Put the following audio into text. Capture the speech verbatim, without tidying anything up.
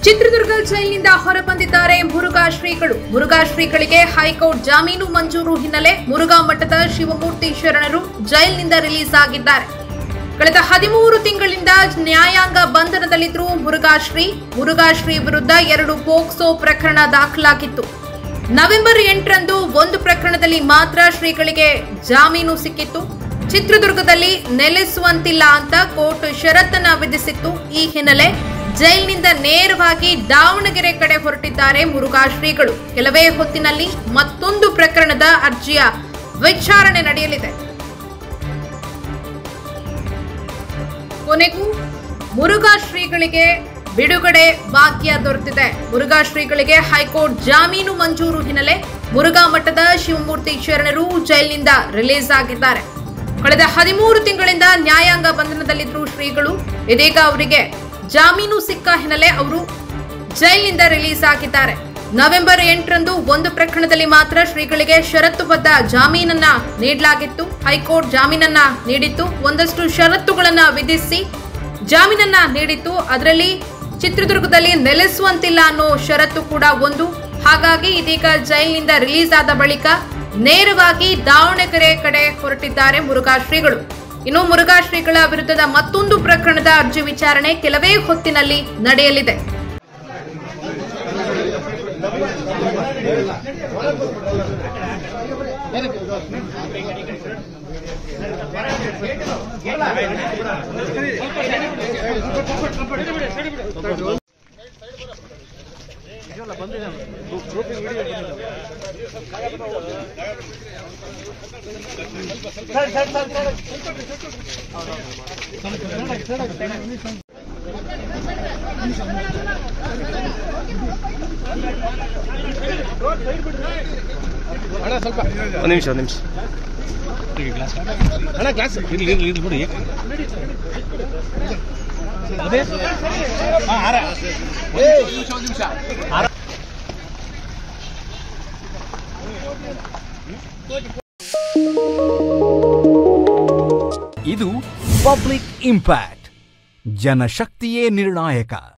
ಚಿತ್ರದುರ್ಗ ಜೈಲಿನಿಂದ ಹೊರಬಂದಿದ್ದಾರೆ ಮುರುಘಾ ಶ್ರೀಗಳು. ಮುರುಘಾ ಶ್ರೀಗಳಿಗೆ ಹೈಕೋರ್ಟ್ ಜಾಮೀನು ಮಂಜೂರು ಹಿನ್ನೆಲೆ ಮುರುಘಾ ಮಠದ ಶಿವಮೂರ್ತಿ ಶರಣರು ಜೈಲಿನಿಂದ ರಿಲೀಸ್ ಆಗಿದ್ದಾರೆ. ಕಳೆದ ಹದಿಮೂರು ತಿಂಗಳಿಂದ ನ್ಯಾಯಾಂಗ ಬಂಧನದಲ್ಲಿದ್ದರು ಮುರುಘಾ ಶ್ರೀ. ಮುರುಘಾ ಶ್ರೀ ವಿರುದ್ಧ ಎರಡು ಪೋಕ್ಸೋ ಪ್ರಕರಣ ದಾಖಲಾಗಿತ್ತು. ನವೆಂಬರ್ ಎಂಟರಂದು ಒಂದು ಪ್ರಕರಣದಲ್ಲಿ ಮಾತ್ರ ಶ್ರೀಗಳಿಗೆ ಜಾಮೀನು ಸಿಕ್ಕಿತ್ತು. ಚಿತ್ರದುರ್ಗದಲ್ಲಿ ನೆಲೆಸುವಂತಿಲ್ಲ ಅಂತ ಕೋರ್ಟ್ ಷರತ್ತನ್ನ ವಿಧಿಸಿತ್ತು. ಈ ಹಿನ್ನೆಲೆ ಜೈಲಿನಿಂದ ನೇರವಾಗಿ ದಾವಣಗೆರೆ ಕಡೆ ಹೊರಟಿದ್ದಾರೆ ಮುರುಘಾ ಶ್ರೀಗಳು. ಕೆಲವೇ ಹೊತ್ತಿನಲ್ಲಿ ಮತ್ತೊಂದು ಪ್ರಕರಣದ ಅರ್ಜಿಯ ವಿಚಾರಣೆ ನಡೆಯಲಿದೆ. ಕೊನೆಗೂ ಮುರುಘಾ ಶ್ರೀಗಳಿಗೆ ಬಿಡುಗಡೆ ಭಾಗ್ಯ ದೊರೆತಿದೆ. ಮುರುಘಾ ಶ್ರೀಗಳಿಗೆ ಹೈಕೋರ್ಟ್ ಜಾಮೀನು ಮಂಜೂರು ಹಿನ್ನೆಲೆ ಮುರುಘಾ ಮಠದ ಶಿವಮೂರ್ತಿ ಶರಣರು ಜೈಲಿನಿಂದ ರಿಲೀಸ್ ಆಗಿದ್ದಾರೆ. ಕಳೆದ ಹದಿಮೂರು ತಿಂಗಳಿಂದ ನ್ಯಾಯಾಂಗ ಬಂಧನದಲ್ಲಿದ್ದರು ಶ್ರೀಗಳು. ಇದೀಗ ಅವರಿಗೆ ಜಾಮೀನು ಸಿಕ್ಕ ಹಿನ್ನೆಲೆ ಅವರು ಜೈಲಿನಿಂದ ರಿಲೀಸ್ ಆಗಿದ್ದಾರೆ. ನವೆಂಬರ್ ಎಂಟರಂದು ಒಂದು ಪ್ರಕರಣದಲ್ಲಿ ಮಾತ್ರ ಶ್ರೀಗಳಿಗೆ ಷರತ್ತುಬದ್ಧ ಜಾಮೀನನ್ನ ನೀಡಲಾಗಿತ್ತು. ಹೈಕೋರ್ಟ್ ಜಾಮೀನನ್ನ ನೀಡಿತ್ತು. ಒಂದಷ್ಟು ಷರತ್ತುಗಳನ್ನ ವಿಧಿಸಿ ಜಾಮೀನನ್ನ ನೀಡಿತ್ತು. ಅದರಲ್ಲಿ ಚಿತ್ರದುರ್ಗದಲ್ಲಿ ನೆಲೆಸುವಂತಿಲ್ಲ ಅನ್ನೋ ಷರತ್ತು ಕೂಡ ಒಂದು. ಹಾಗಾಗಿ ಇದೀಗ ಜೈಲಿನಿಂದ ರಿಲೀಸ್ ಆದ ಬಳಿಕ ನೇರವಾಗಿ ದಾವಣಗೆರೆ ಕಡೆ ಹೊರಟಿದ್ದಾರೆ ಮುರುಘಾ ಶ್ರೀಗಳು. ಇನ್ನು ಮುರುಘಾ ಶ್ರೀಗಳ ವಿರುದ್ಧದ ಮತ್ತೊಂದು ಪ್ರಕರಣದ ಅರ್ಜಿ ವಿಚಾರಣೆ ಕೆಲವೇ ಹೊತ್ತಿನಲ್ಲಿ ನಡೆಯಲಿದೆ. ಒಂದು ನಿಮಿಷ ಒಂದು ನಿಮಿಷ ಅಣ್ಣ ಕ್ಲಾಸ್ ಇರ್ಲಿ ಇರ್ಲಿ ಇರ್ಲಿ ಬಿಡಿ. ಇದು ಪಬ್ಲಿಕ್ ಇಂಪ್ಯಾಕ್ಟ್. ಜನಶಕ್ತಿಯೇ ನಿರ್ಣಾಯಕ.